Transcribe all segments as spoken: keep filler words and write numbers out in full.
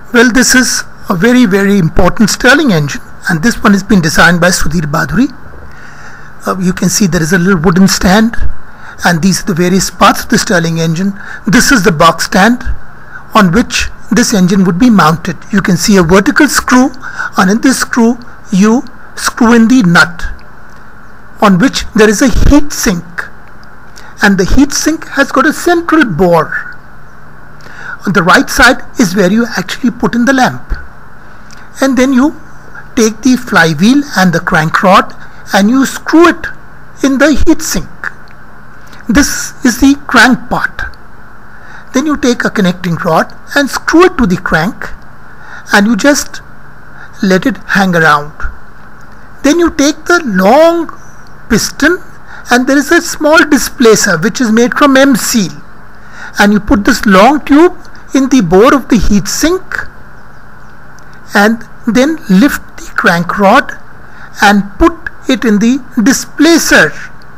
Well, this is a very very important Stirling engine, and this one has been designed by Subir Bhaduri. Uh, you can see there is a little wooden stand, and these are the various parts of the Stirling engine. This is the box stand on which this engine would be mounted. You can see a vertical screw, and in this screw you screw in the nut on which there is a heat sink, and the heat sink has got a central bore. On the right side is where you actually put in the lamp, and then you take the flywheel and the crank rod and you screw it in the heat sink. This is the crank part. Then you take a connecting rod and screw it to the crank, and you just let it hang around. Then you take the long piston, and there is a small displacer which is made from M seal, and you put this long tube in the bore of the heat sink and then lift the crank rod and put it in the displacer.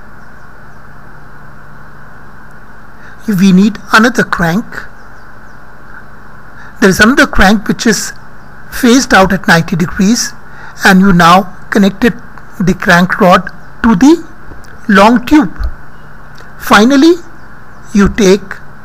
We need another crank. There is another crank which is phased out at ninety degrees, and you now connected the crank rod to the long tube. Finally, you take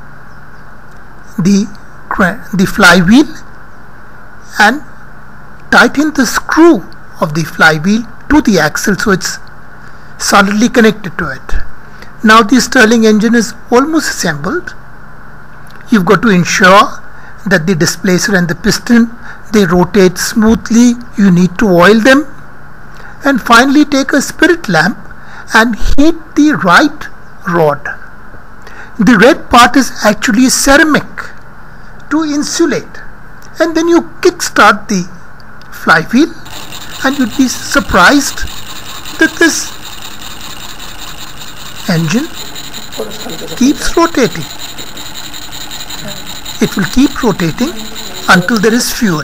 the the flywheel and tighten the screw of the flywheel to the axle so it's solidly connected to it. Now the Stirling engine is almost assembled. You've got to ensure that the displacer and the piston, they rotate smoothly. You need to oil them, and finally take a spirit lamp and heat the right rod. The red part is actually ceramic to insulate, and then you kick start the flywheel, and you'd be surprised that this engine keeps rotating. It will keep rotating until there is fuel.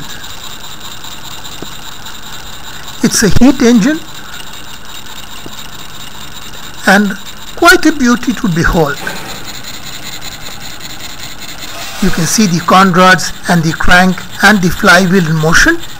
It's a heat engine and quite a beauty to behold. You can see the con rods and the crank and the flywheel in motion.